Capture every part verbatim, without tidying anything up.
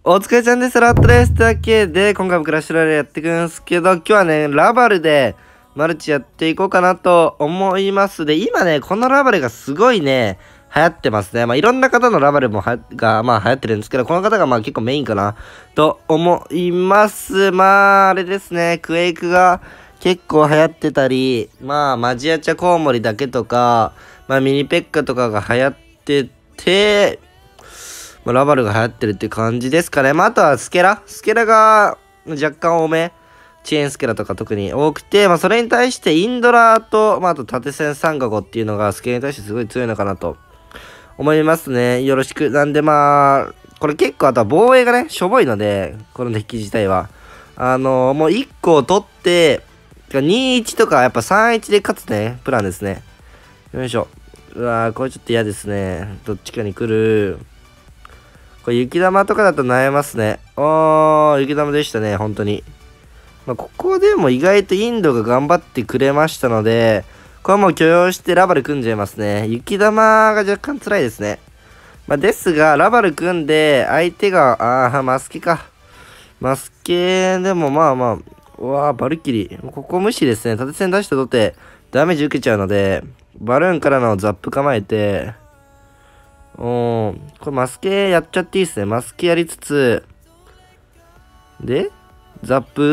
お疲れちゃんです。ラットです。というわけで、今回もクラッシュロイヤルやっていくんですけど、今日はね、ラバルでマルチやっていこうかなと思います。で、今ね、このラバルがすごいね、流行ってますね。まあ、いろんな方のラバルもは、が、まあ、流行ってるんですけど、この方がまあ結構メインかな、と思います。まあ、あれですね、クエイクが結構流行ってたり、まあ、マジアチャコウモリだけとか、まあ、ミニペッカとかが流行ってて、まあ、ラバルが流行ってるっていう感じですかね。まあ、あとはスケラスケラが若干多め。チェーンスケラとか特に多くて、まあ、それに対してインドラと、まあ、あと縦線サンガゴっていうのがスケラに対してすごい強いのかなと思いますね。よろしく。なんでまあ、これ結構あとは防衛がね、しょぼいので、このデッキ自体は。あのー、もういっこを取って、にいちとかやっぱさんいちで勝つね、プランですね。よいしょ。うわー、これちょっと嫌ですね。どっちかに来る。これ雪玉とかだと悩ますね。あー、雪玉でしたね、本当に。まあ、ここでも意外とインドが頑張ってくれましたので、これはもう許容してラバル組んじゃいますね。雪玉が若干辛いですね。まあ、ですが、ラバル組んで、相手が、あー、マスケか。マスケでもまあまあ、うわー、バルキリー。ここ無視ですね。縦線出したとて、ダメージ受けちゃうので、バルーンからのザップ構えて、おー、これマスケやっちゃっていいっすね。マスケやりつつ、で、ザップ打って、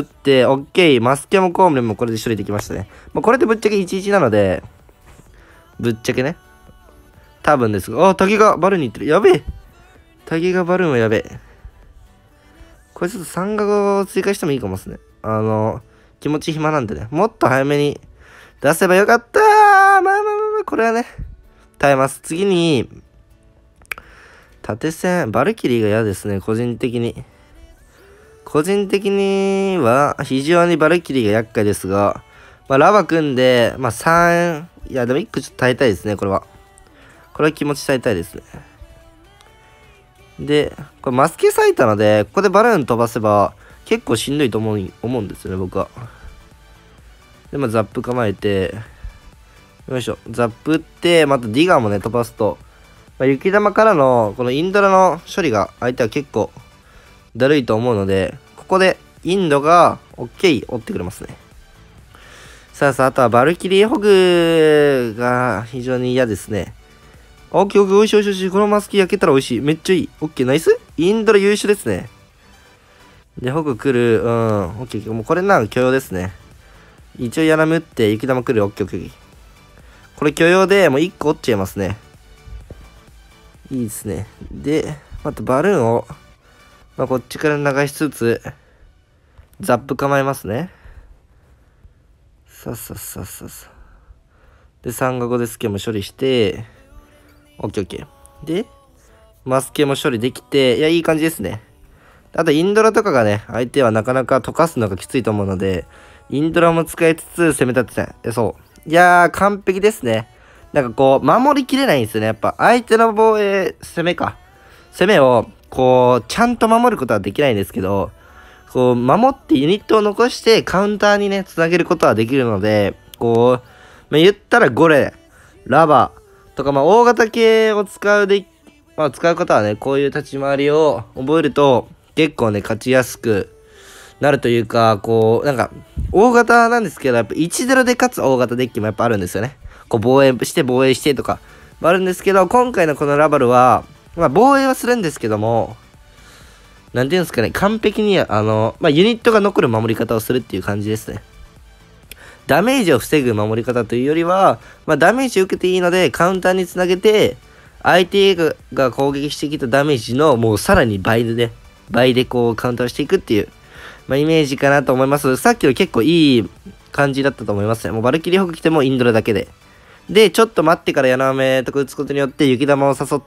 オッケー。マスケもコウモリもこれで処理できましたね。まあ、これでぶっちゃけいちいちなので、ぶっちゃけね。多分ですが、あ、タゲがバルーンに行ってる。やべえ。タゲがバルーンはやべえ。これちょっとサンガゴを追加してもいいかもですね。あの、気持ち暇なんでね。もっと早めに出せばよかったー。まあまあまあまあ、これはね、耐えます。次に、縦線、バルキリーが嫌ですね、個人的に。個人的には、非常にバルキリーが厄介ですが、まあ、ラバ組んで、まあ、さん、いや、でもいっこちょっと耐えたいですね、これは。これは気持ち耐えたいですね。で、これマスケ咲いたので、ここでバルーン飛ばせば、結構しんどいと思う、思うんですよね、僕は。で、まあ、ザップ構えて、よいしょ、ザップ打って、またディガーもね、飛ばすと、まあ、雪玉からの、このインドラの処理が、相手は結構、だるいと思うので、ここで、インドが、オッケー、追ってくれますね。さあさあ、あとはバルキリーホグが、非常に嫌ですね。オッケーオッケー、おいしいおいしいおいしい。このマスキ焼けたらおいしい。めっちゃいい。オッケー、ナイス。インドラ優秀ですね。で、ホグ来る。うん。オッケー、もうこれなんか許容ですね。一応ヤナム打って、雪玉来る。オッケーオッケー。これ許容で、もういっこ折っちゃいますね。いいですね。で、またバルーンを、まあ、こっちから流しつつ、ザップ構えますね。さっさっさっさっさ。で、さんがごでスケも処理して、オッケーオッケー。で、マスケも処理できて、いや、いい感じですね。あと、インドラとかがね、相手はなかなか溶かすのがきついと思うので、インドラも使いつつ攻め立てたい。そう。いやー、完璧ですね。なんかこう、守りきれないんですよね。やっぱ、相手の防衛、攻めか。攻めを、こう、ちゃんと守ることはできないんですけど、こう、守ってユニットを残してカウンターにね、つなげることはできるので、こう、まあ、言ったらゴレ、ラバとか、まあ、大型系を使うで、まあ、使う方はね、こういう立ち回りを覚えると、結構ね、勝ちやすくなるというか、こう、なんか、大型なんですけど、やっぱいちたいゼロで勝つ大型デッキもやっぱあるんですよね。こう、防衛して防衛してとか、もあるんですけど、今回のこのラバルは、まあ、防衛はするんですけども、なんていうんですかね、完璧に、あの、まあ、ユニットが残る守り方をするっていう感じですね。ダメージを防ぐ守り方というよりは、まあ、ダメージを受けていいので、カウンターにつなげて、相手がが攻撃してきたダメージのもうさらに倍でね、倍でこうカウンターしていくっていう、まあ、イメージかなと思います。さっきの結構いい感じだったと思いますね。もうバルキリーホグ来てもインドラだけで。で、ちょっと待ってから柳雨とか打つことによって雪玉を誘って、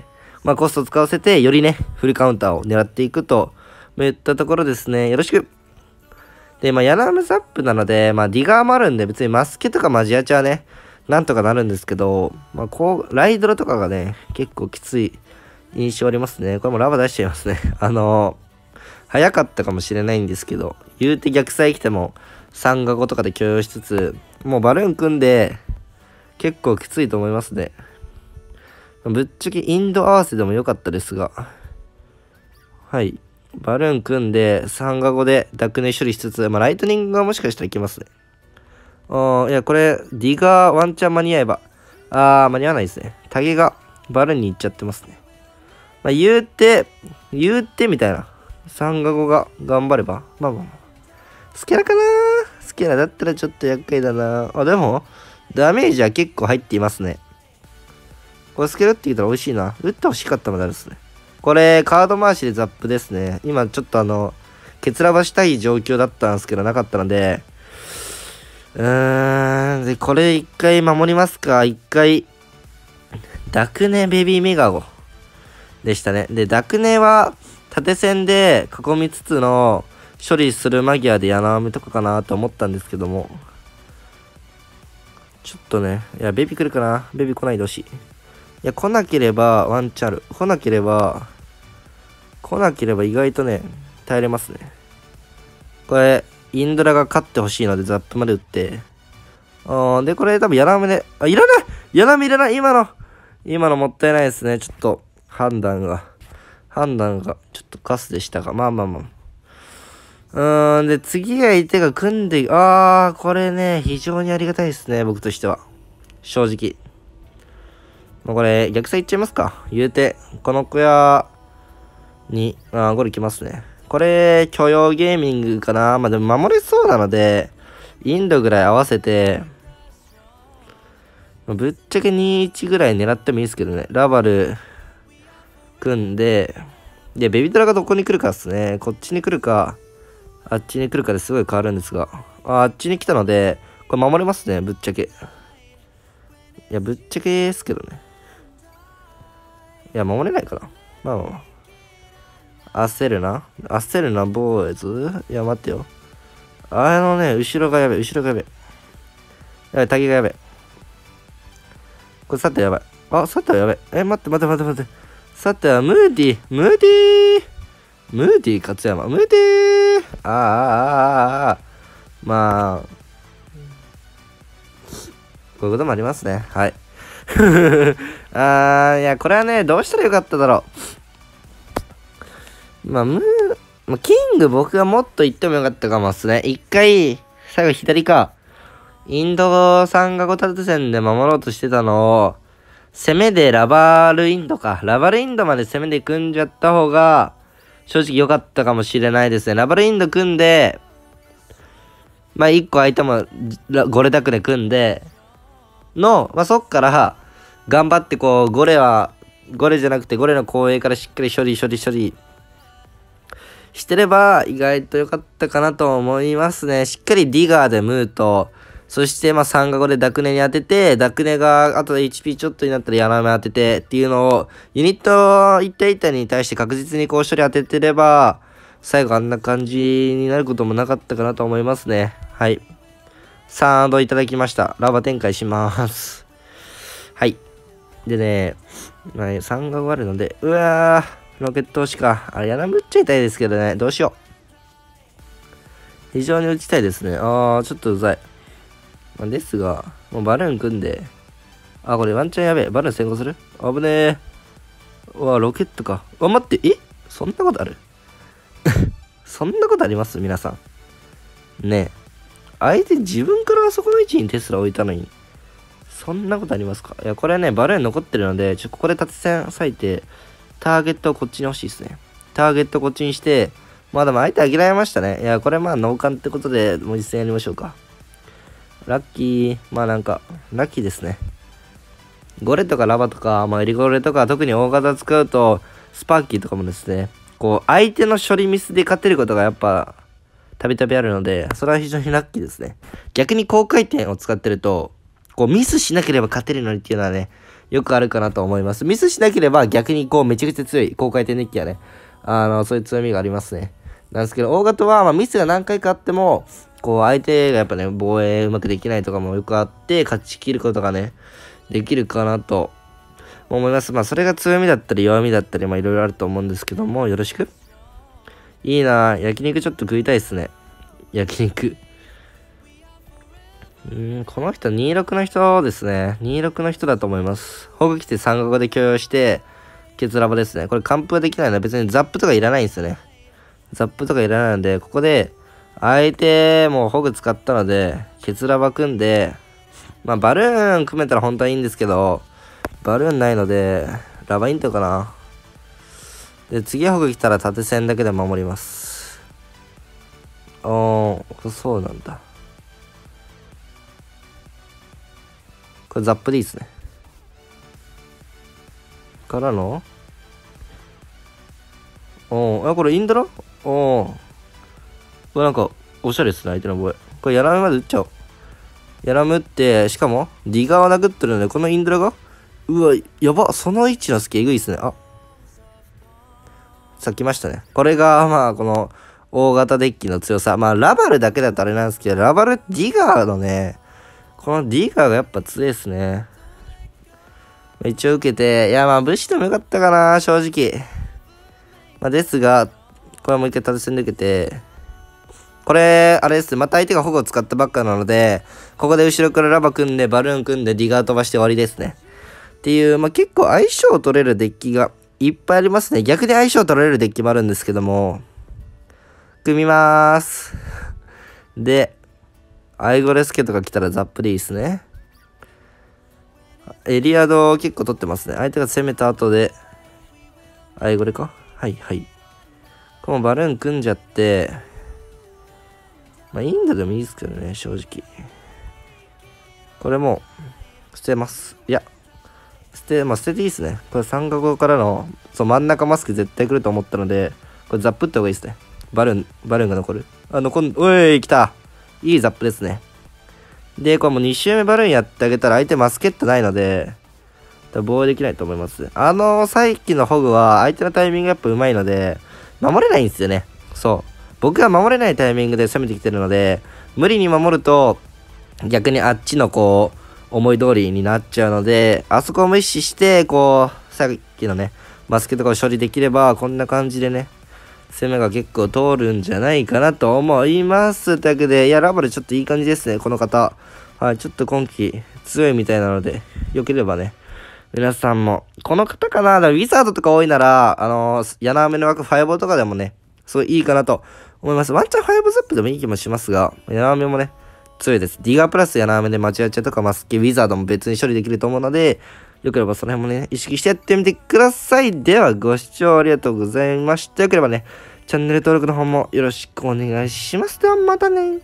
まあコストを使わせて、よりね、フルカウンターを狙っていくと、いったところですね。よろしく。で、まあ、柳雨ザップなので、まあ、ディガーもあるんで、別にマスケとかマジアチはね、なんとかなるんですけど、まあ、こう、ライドラとかがね、結構きつい印象ありますね。これもラバ出しちゃいますね。あのー、早かったかもしれないんですけど、言うて逆サイ来ても、さんがごとかで許容しつつ、もうバルーン組んで、結構きついと思いますね。ぶっちゃけインド合わせでも良かったですが、はい。 バルーン組んで、さんがごでダクネ処理しつつ、まあ、ライトニングがもしかしたらいけますね。ああ、いや、これ、ディガーワンチャン間に合えば。あー、間に合わないですね。タゲがバルーンに行っちゃってますね。まあ、言うて、言うてみたいな。さんがごが頑張れば。まあまあまあ。スケラかなスケラだったらちょっと厄介だな。あ、でも、ダメージは結構入っていますね。これスケラって言ったら美味しいな。打ってほしかったまであるっすね。これ、カード回しでザップですね。今ちょっとあの、ケツラバしたい状況だったんですけど、なかったので、うーん、で、これ一回守りますか。一回、ダクネベビーメガゴでしたね。で、ダクネは縦線で囲みつつの処理するマギアで柳雨とかかなと思ったんですけども、ちょっとね、いや、ベビー来るかな。ベビー来ないでほしい。いや、来なければワンチャンある。来なければ、来なければ意外とね、耐えれますね。これ、インドラが勝ってほしいので、ザップまで打って。あで、これ多分、ヤナメで、あ、いらないヤナメいらない今の今のもったいないですね。ちょっと、判断が。判断が、ちょっとカスでしたが。まあまあまあ。うーん、で、次が相手が組んで、あー、これね、非常にありがたいですね。僕としては。正直。もうこれ、逆サイいっちゃいますか。言うて、この小屋に、あー、ゴール来ますね。これ、許容ゲーミングかな。まあでも守れそうなので、インドぐらい合わせて、ぶっちゃけにいちぐらい狙ってもいいですけどね。ラバル、組んで、で、ベビドラがどこに来るかですね。こっちに来るか、あっちに来るかですごい変わるんですが。あ、あっちに来たので、これ守れますね。ぶっちゃけ。いや、ぶっちゃけですけどね。いや、守れないかな。まあまあまあ。焦るな。焦るな、ボーイズ。いや、待ってよ。あのね、後ろがやべえ、後ろがやべえ。やべえ、滝がやべえ。これ、さてやばい。あ、さてはやべえ。え、待って待って待って待って。さては、ムーディー、ムーディー。ムーディー勝山、ムーディー。ああ、ああ、ああ。まあ、こういうこともありますね。はい。あー、いや、これはね、どうしたらよかっただろう。まあ、ムー、まあ、キング僕がもっと言ってもよかったかもっすね。一回、最後左か。インドさんがご縦線で守ろうとしてたのを、攻めでラバールインドか。ラバルインドまで攻めで組んじゃった方が、正直良かったかもしれないですね。ラバルインド組んで、まあ一個相手もゴレダクで組んで、の、まあそっから、頑張ってこう、ゴレは、ゴレじゃなくてゴレの後衛からしっかり処理処理処理してれば、意外と良かったかなと思いますね。しっかりディガーでムーと、そしてまあさんがごでダクネに当てて、ダクネがあとで エイチピー ちょっとになったらヤナメ当ててっていうのを、ユニット一体一体に対して確実にこう処理当ててれば、最後あんな感じになることもなかったかなと思いますね。はい。サードいただきました。ラバ展開します。はい。でね、まあ、さんがごあるので、うわー、ロケット押しか。あれ、やなぶっちゃいたいですけどね。どうしよう。非常に打ちたいですね。あー、ちょっとうざい。まあ、ですが、もうバルーン組んで、あ、これワンチャンやべえ。バルーン先行する危ねえ。うわ、ロケットか。あ、待って、えそんなことあるそんなことあります皆さん。ねえ。相手自分からあそこの位置にテスラ置いたのに、そんなことありますか？いや、これね、バルーン残ってるので、ちょ、ここで縦線割いて、ターゲットをこっちに欲しいですね。ターゲットこっちにして、まあでも相手あげられましたね。いや、これまあ、脳幹ってことで、もう実践やりましょうか。ラッキー。まあなんか、ラッキーですね。ゴレとかラバとか、まあエリゴレとか、特に大型使うと、スパーキーとかもですね、こう、相手の処理ミスで勝てることがやっぱ、たびたびあるので、それは非常にラッキーですね。逆に高回転を使ってると、こう、ミスしなければ勝てるのにっていうのはね、よくあるかなと思います。ミスしなければ逆にこう、めちゃくちゃ強い高回転デッキはね、あの、そういう強みがありますね。なんですけど、大型は、まあ、ミスが何回かあっても、こう、相手がやっぱね、防衛うまくできないとかもよくあって、勝ち切ることがね、できるかなと思います。まあ、それが強みだったり弱みだったり、まあ、いろいろあると思うんですけども、よろしく。いいなぁ。焼肉ちょっと食いたいですね。焼肉。うーん、この人にじゅうろくの人ですね。にじゅうろくの人だと思います。ホグ来てさんがごで許容して、ケツラバですね。これ完封はできないので別にザップとかいらないんですよね。 ザップとかいらないので、ここで、相手もホグ使ったので、ケツラバ組んで、まあ、バルーン組めたら本当はいいんですけど、バルーンないので、ラバイントかな。で、次ホグ来たら縦線だけで守ります。おー、そうなんだ。これザップでいいですね。からのおー、あ、これインドラおー。これなんか、おしゃれですね、相手の防衛。これヤラムまで撃っちゃおう。ヤラムって、しかも、ディガーを殴ってるので、このインドラが、うわ、やば、その位置のスキえぐいっすね。あ。さっきましたね。これが、まあ、この、大型デッキの強さ。まあ、ラバルだけだとあれなんですけど、ラバル、ディガーのね、このディガーがやっぱ強いっすね。一応受けて、いや、まあ、武士でもよかったかな、正直。まあ、ですが、これはもう一回縦線で受けて、これ、あれです。また相手が保護を使ったばっかなので、ここで後ろからラバ組んで、バルーン組んで、ディガー飛ばして終わりですね。っていう、まあ、結構相性を取れるデッキがいっぱいありますね。逆に相性を取られるデッキもあるんですけども、組みまーす。で、アイゴレスケとか来たらザップでいいですね。エリアド結構取ってますね。相手が攻めた後で、アイゴレかはいはい。このバルーン組んじゃって、まあインドでもいいですけどね、正直。これもう、捨てます。いや、捨て、まあ捨てていいですね。これ三角からの、そう、真ん中マスク絶対来ると思ったので、これザップった方がいいですね。バルーン、バルーンが残る。あ、残ん、おい、来た。いいザップですね。で、これもうに周目バルーンやってあげたら相手マスケットないので、防衛できないと思います。あの、さっきのホグは相手のタイミングやっぱ上手いので、守れないんですよね。そう。僕が守れないタイミングで攻めてきてるので、無理に守ると、逆にあっちのこう、思い通りになっちゃうので、あそこを無視して、こう、さっきのね、マスケとかを処理できれば、こんな感じでね、攻めが結構通るんじゃないかなと思います。というわけで、いや、ラバルちょっといい感じですね、この方。はい、ちょっと今季強いみたいなので、良ければね、皆さんも、この方かな、だからウィザードとか多いなら、あのー、ヤナーメの枠ファイボーとかでもね、すごいいいかなと思います。ワンチャンファイブザップでもいい気もしますが、ヤナーメもね、強いです。ディガープラスヤナーメで間違えちゃとかマスケ、ウィザードも別に処理できると思うので、よければその辺もね、意識してやってみてください。では、ご視聴ありがとうございました。よければね、チャンネル登録の方もよろしくお願いします。では、またね。